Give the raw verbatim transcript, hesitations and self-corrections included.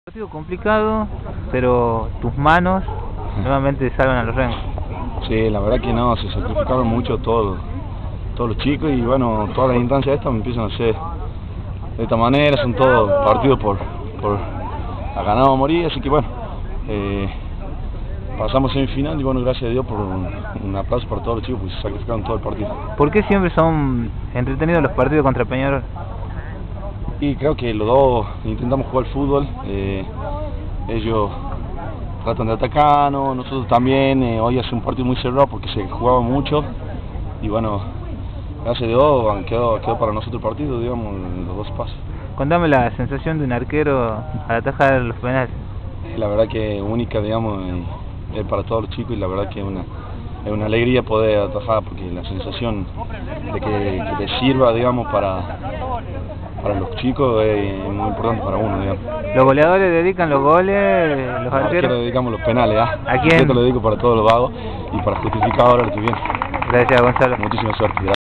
Partido complicado, pero tus manos nuevamente salvan a los remos. Sí, la verdad que no, se sacrificaron mucho todos, todos los chicos y bueno, todas las instancias estas me empiezan a hacer de esta manera, son todos partidos por, por a ganar o a morir, así que bueno, eh, pasamos semifinal y bueno, gracias a Dios por un, un aplauso para todos los chicos, pues se sacrificaron todo el partido. ¿Por qué siempre son entretenidos los partidos contra Peñarol? Y creo que los dos intentamos jugar fútbol, eh, ellos tratan de atacarnos, nosotros también, eh, hoy hace un partido muy cerrado porque se jugaba mucho y bueno, gracias a Dios quedó, quedó para nosotros el partido, digamos, los dos pasos. Contame la sensación de un arquero al atajar los penales. La verdad que única, digamos, es para todos los chicos y la verdad que es una, es una alegría poder atajar porque la sensación de que, que te sirva, digamos, para... para los chicos es muy importante para uno, digamos. ¿Los goleadores dedican los goles, los arqueros? Le dedicamos los penales, ¿ah? ¿A quién? Yo te lo dedico para todos los vagos y para justificar ahora lo que viene. Gracias, Gonzalo. Muchísima suerte.